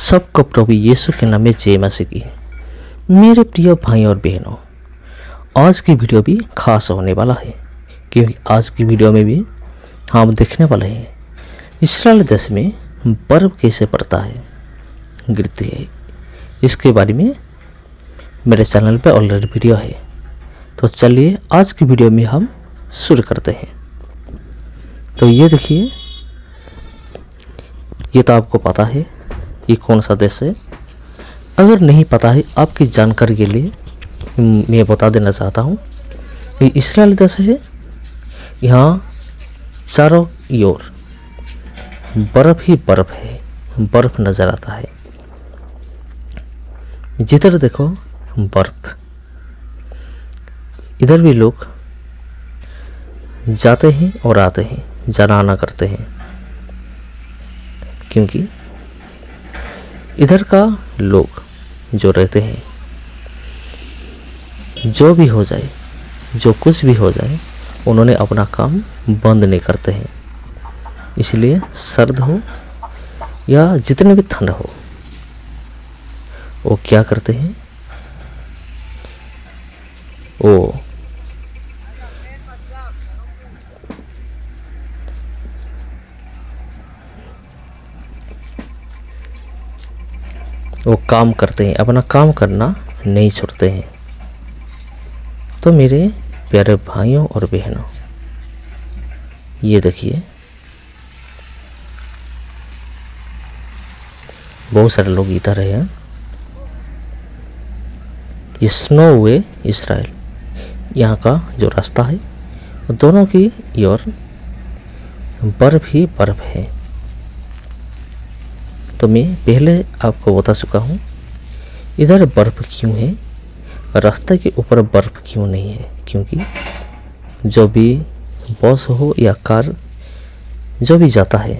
सबको प्रभु यीशु के नाम में जय मसीह की। मेरे प्रिय भाई और बहनों, आज की वीडियो भी खास होने वाला है, क्योंकि आज की वीडियो में भी हम देखने वाले हैं इस्राएल देश में बर्फ कैसे पड़ता है, गिरती है। इसके बारे में मेरे चैनल पे ऑलरेडी वीडियो है। तो चलिए आज की वीडियो में हम शुरू करते हैं। तो ये देखिए, ये तो आपको पता है ये कौन सा देश है। अगर नहीं पता है, आपकी जानकारी के लिए मैं बता देना चाहता हूँ कि इस्राएल देश है। यहाँ चारों ओर बर्फ ही बर्फ है, बर्फ नज़र आता है। जिधर देखो बर्फ। इधर भी लोग जाते हैं और आते हैं, जाना आना करते हैं, क्योंकि इधर का लोग जो रहते हैं, जो भी हो जाए, जो कुछ भी हो जाए, उन्होंने अपना काम बंद नहीं करते हैं। इसलिए सर्द हो या जितने भी ठंड हो, वो क्या करते हैं, वो काम करते हैं, अपना काम करना नहीं छोड़ते हैं। तो मेरे प्यारे भाइयों और बहनों, ये देखिए, बहुत सारे लोग इधर हैं। ये स्नो वे इस्राएल, यहाँ का जो रास्ता है, दोनों की ओर बर्फ ही बर्फ है। तो मैं पहले आपको बता चुका हूँ इधर बर्फ क्यों है, रास्ते के ऊपर बर्फ क्यों नहीं है। क्योंकि जो भी बस हो या कार जो भी जाता है,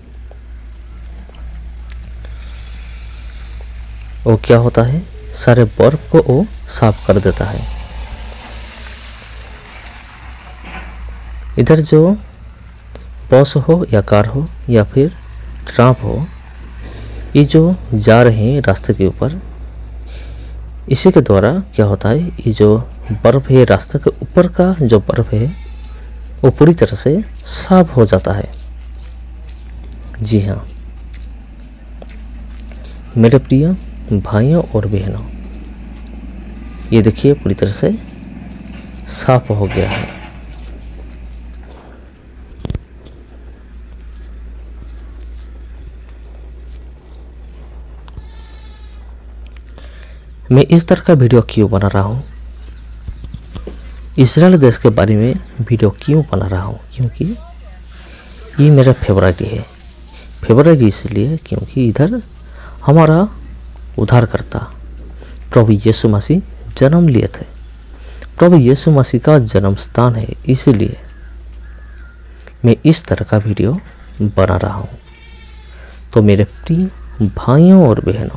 वो क्या होता है, सारे बर्फ को वो साफ कर देता है। इधर जो बस हो या कार हो या फिर ट्रक हो, ये जो जा रहे हैं रास्ते के ऊपर, इसी के द्वारा क्या होता है, ये जो बर्फ है, रास्ते के ऊपर का जो बर्फ है, वो पूरी तरह से साफ हो जाता है। जी हाँ मेरे प्रिय भाइयों और बहनों, ये देखिए पूरी तरह से साफ हो गया है। मैं इस तरह का वीडियो क्यों बना रहा हूँ, इस्राएल देश के बारे में वीडियो क्यों बना रहा हूँ, क्योंकि ये मेरा फेवरेट है। फेवरेट इसलिए क्योंकि इधर हमारा उद्धारकर्ता प्रभु यीशु मसीह जन्म लिए थे। प्रभु यीशु मसीह का जन्म स्थान है, इसलिए मैं इस तरह का वीडियो बना रहा हूँ। तो मेरे प्रिय भाइयों और बहनों,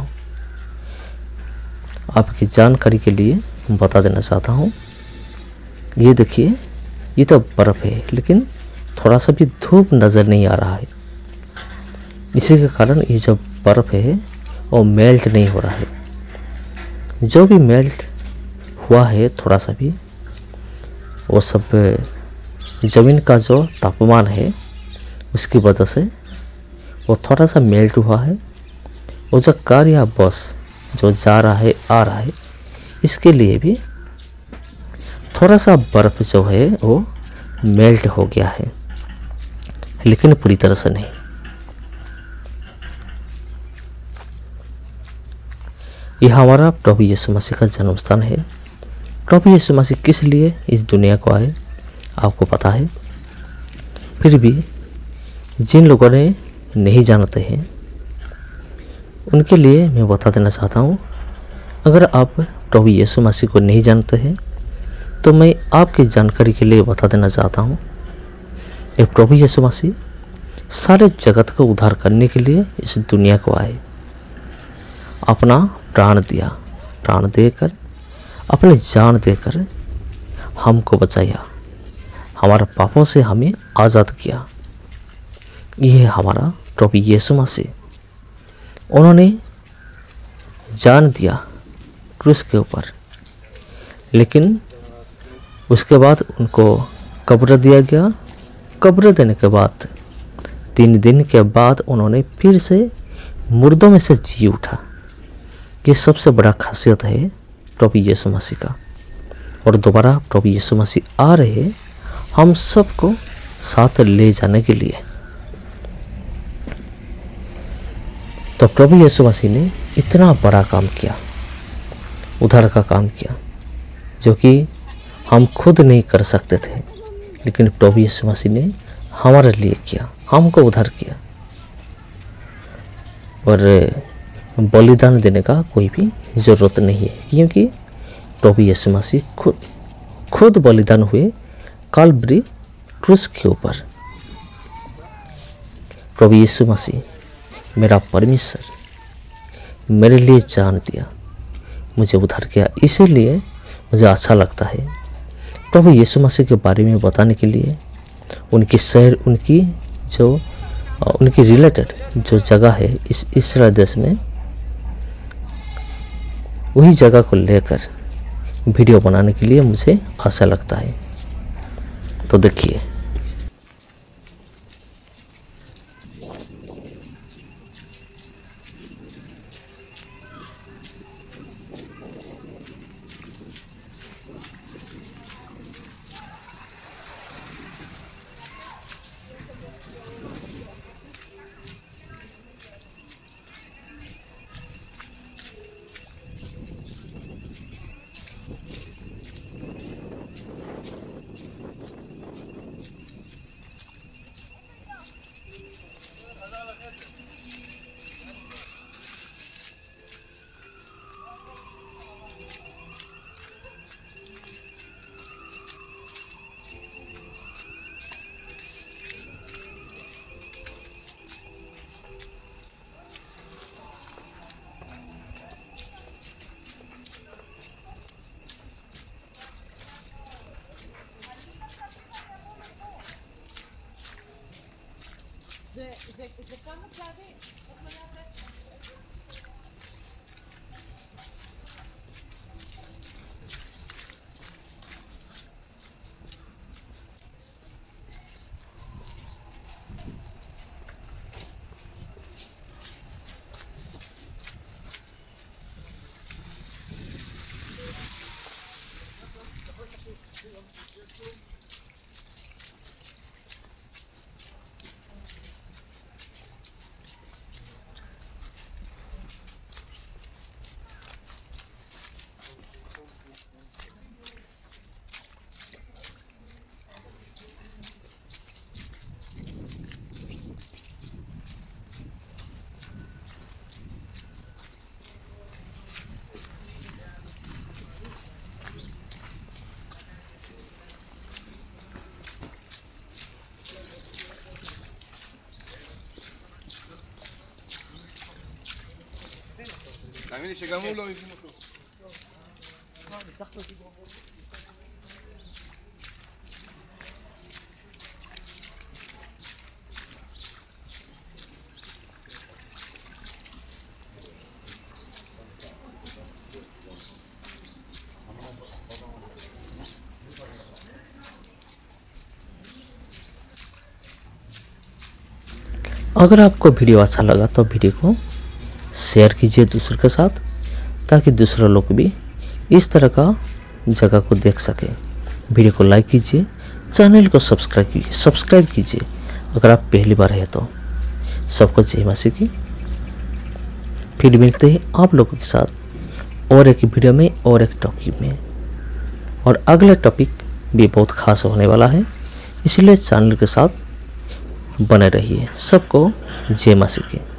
आपकी जानकारी के लिए बता देना चाहता हूँ, ये देखिए, ये तो बर्फ़ है, लेकिन थोड़ा सा भी धूप नज़र नहीं आ रहा है। इसी के कारण ये जो बर्फ़ है वो मेल्ट नहीं हो रहा है। जो भी मेल्ट हुआ है थोड़ा सा भी, वो सब ज़मीन का जो तापमान है उसकी वजह से वो थोड़ा सा मेल्ट हुआ है। वो जो कार या बस जो जा रहा है, आ रहा है, इसके लिए भी थोड़ा सा बर्फ जो है वो मेल्ट हो गया है, लेकिन पूरी तरह से नहीं। यह हमारा प्रभु यीशु मसीह का जन्म स्थान है। प्रभु यीशु मसीह किस लिए इस दुनिया को आए, आपको पता है। फिर भी जिन लोगों ने नहीं जानते हैं, उनके लिए मैं बता देना चाहता हूँ। अगर आप प्रभु यीशु मसीह को नहीं जानते हैं, तो मैं आपकी जानकारी के लिए बता देना चाहता हूँ, ये प्रभु यीशु मसीह सारे जगत को उद्धार करने के लिए इस दुनिया को आए, अपना प्राण दिया, प्राण देकर, अपनी जान देकर हमको बचाया, हमारे पापों से हमें आज़ाद किया। ये है हमारा प्रभु यीशु मसीह। उन्होंने जान दिया क्रूस के ऊपर, लेकिन उसके बाद उनको कब्र दिया गया। कब्र देने के बाद 3 दिन के बाद उन्होंने फिर से मुर्दों में से जी उठा। ये सबसे बड़ा खासियत है प्रभु यीशु मसीह का। और दोबारा प्रभु यीशु मसीह आ रहे हैं हम सबको साथ ले जाने के लिए। तो प्रभु यीशु मसीह ने इतना बड़ा काम किया, उद्धार का काम किया, जो कि हम खुद नहीं कर सकते थे, लेकिन प्रभु यीशु मसीह ने हमारे लिए किया, हमको उद्धार किया। और बलिदान देने का कोई भी ज़रूरत नहीं है, क्योंकि प्रभु यीशु मसीह खुद बलिदान हुए काल्वरी क्रूस के ऊपर। प्रभु यीशु मसीह मेरा परमेश्वर मेरे लिए जान दिया, मुझे उद्धार किया। इसीलिए मुझे अच्छा लगता है प्रभु यीशु मसीह के बारे में बताने के लिए, उनकी शहर, उनकी रिलेटेड जो जगह है इस इस्राएल देश में, वही जगह को लेकर वीडियो बनाने के लिए मुझे अच्छा लगता है। तो देखिए, תאמין לי שגם הוא לא הבין אותו. अगर आपको वीडियो अच्छा लगा तो वीडियो को शेयर कीजिए दूसरों के साथ, ताकि दूसरे लोग भी इस तरह का जगह को देख सके। वीडियो को लाइक कीजिए, चैनल को सब्सक्राइब कीजिए अगर आप पहली बार है तो। सबको जय मसीह की। फिर मिलते हैं आप लोगों के साथ और एक वीडियो में और एक टॉपिक में, और अगला टॉपिक भी बहुत खास होने वाला है, इसलिए चैनल के साथ बने रहिए। सबको जय मसीह की।